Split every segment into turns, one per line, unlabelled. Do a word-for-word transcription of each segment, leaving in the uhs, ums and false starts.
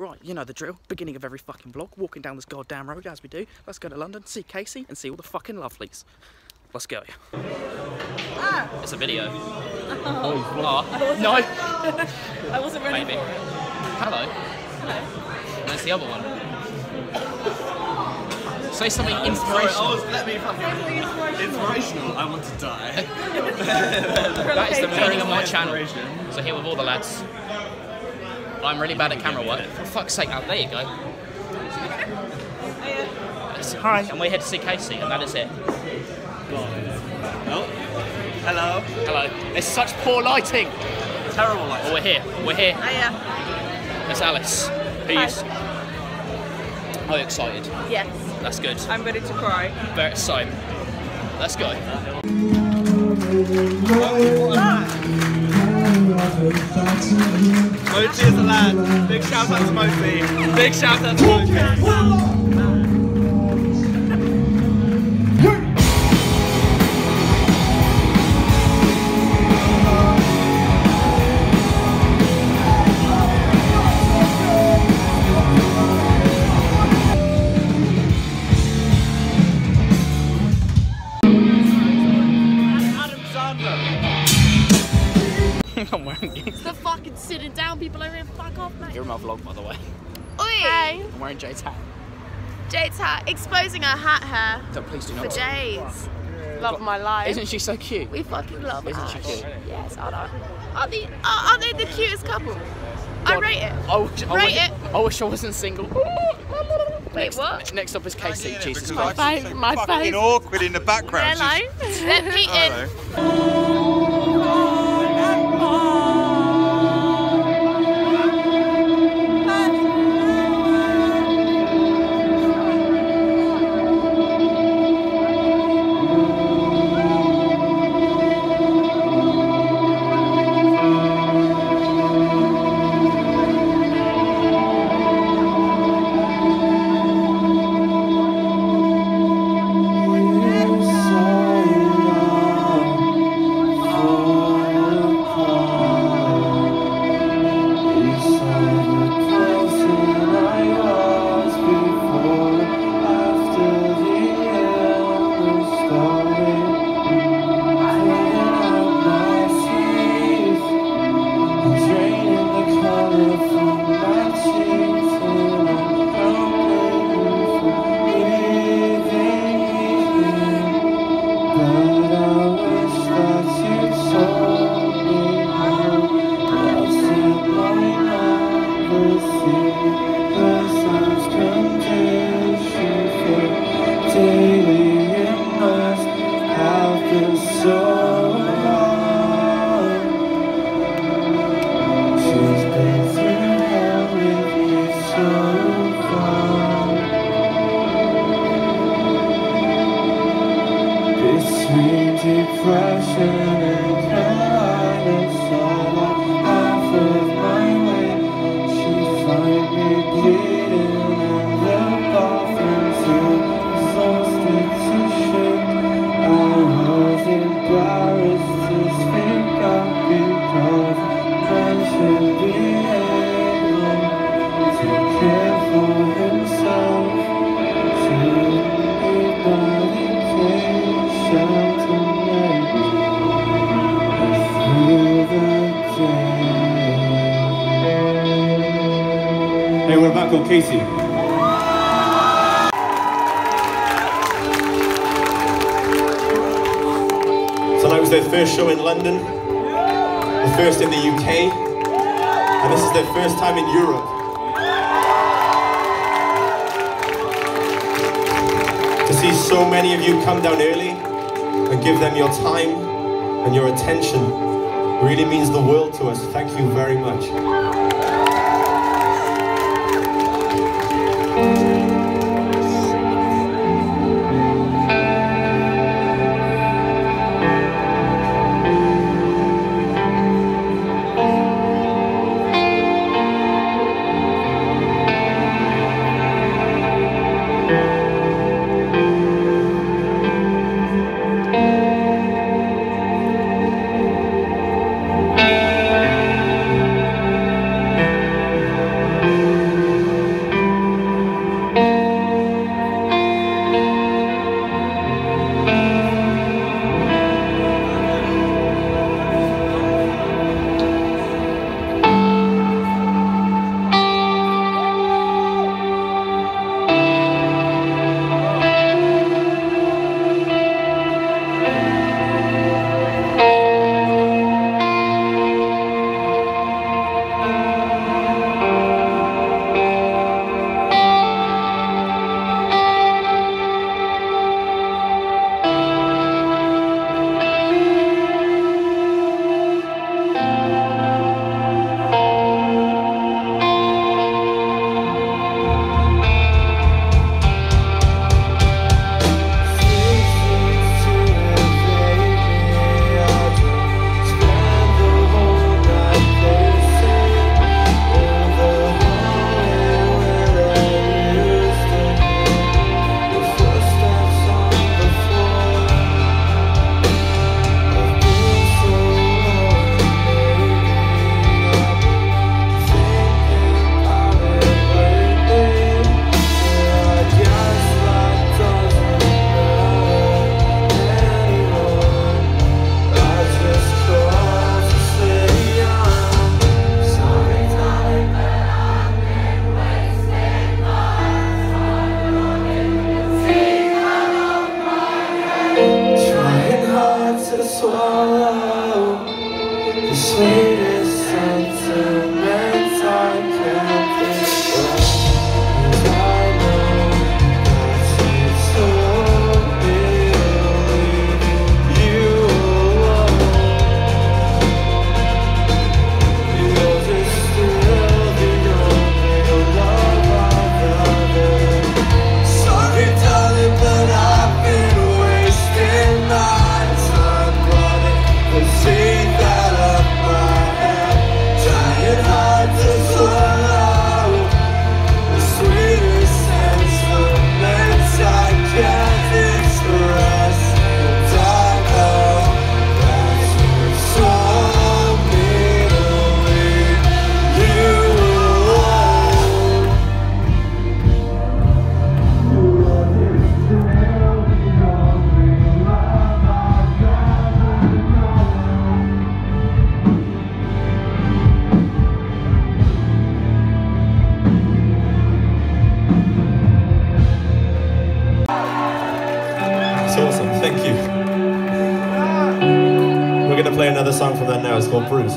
Right, you know the drill. Beginning of every fucking vlog, walking down this goddamn road as we do. Let's go to London, see Casey, and see all the fucking lovelies. Let's go.
Ah.
It's a video.
Oh,
oh. No.
I wasn't ready
Maybe.
for it.
Hello.
Hello.
Where's the other one? Say something
uh,
inspirational.
Sorry, oh, let me fucking... Inspirational. I want to die.
That is the meaning of my channel. So here with all the lads. I'm really bad at camera work. For fuck's sake, oh, there you go. Hi. And we're here to see Casey, and that is it.
Oh. Hello.
Hello. It's such poor lighting.
Terrible lighting.
Oh, we're here. We're here.
Hiya.
It's Alice. Who
Hi.
you... Are you excited?
Yes.
That's good.
I'm ready to cry.
Very same. Let's go.
Mochi is the lad. Big shout out to Mochi. Big shout out to Mochi.
I'm wearing it.
It's the fucking sitting down people over here. Fuck off, mate.
You're in my vlog, by the way.
Oi! Hey.
I'm wearing Jade's hat.
Jade's hat. Exposing her hat hair.
So please do
For
not.
days. Love my life.
Isn't she so cute?
We fucking love
Isn't
her.
she cute?
Yes, aren't I? Aren't they, aren't they the cutest couple? I rate it.
I wish, I
Rate
wish,
it.
I wish I wasn't single.
Wait,
next,
what?
Next up is Casey. Jesus
My
Christ.
face. My
fucking
face.
awkward in the background.
Hello. Let Pete in.
Hello.
Hey, we're back on Casey. So that was their first show in London, the first in the U K, and this is their first time in Europe. To see so many of you come down early and give them your time and your attention really means the world to us. Thank you very much.
swallow the sweetest sentiments I can't express. And I know that it's so believe you alone, because it's still the only love I've ever. Sorry darling, but I've been wasting my time running the teeth out of my head, trying hard to swallow the sweetest sentiments I can't express. And I know that's what's wrong me to leave you alone.
It's awesome, thank you. We're going to play another song from that now. It's called Bruise.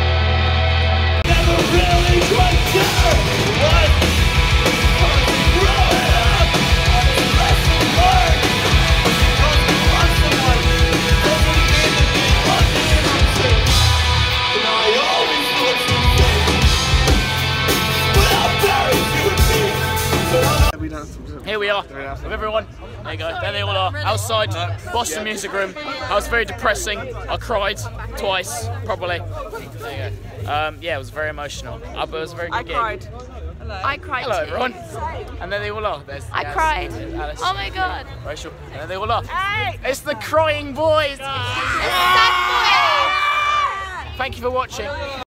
Never really quite sure what causing
are with everyone. There you go. There they all are outside Boston Music Room. I was very depressing. I cried twice, probably. There you go. Um, yeah, it was very emotional. Uh, but it was a very good
I
gig.
cried.
Hello. I cried
Hello,
too.
everyone. And there they all are. There's
I
Yas,
cried.
Alice,
Oh my god.
Rachel. And there they all are.
Hey.
It's the Crying Boys.
Sad boy.
Thank you for watching.